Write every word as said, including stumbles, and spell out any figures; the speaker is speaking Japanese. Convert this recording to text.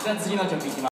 じゃあ次の曲いきます。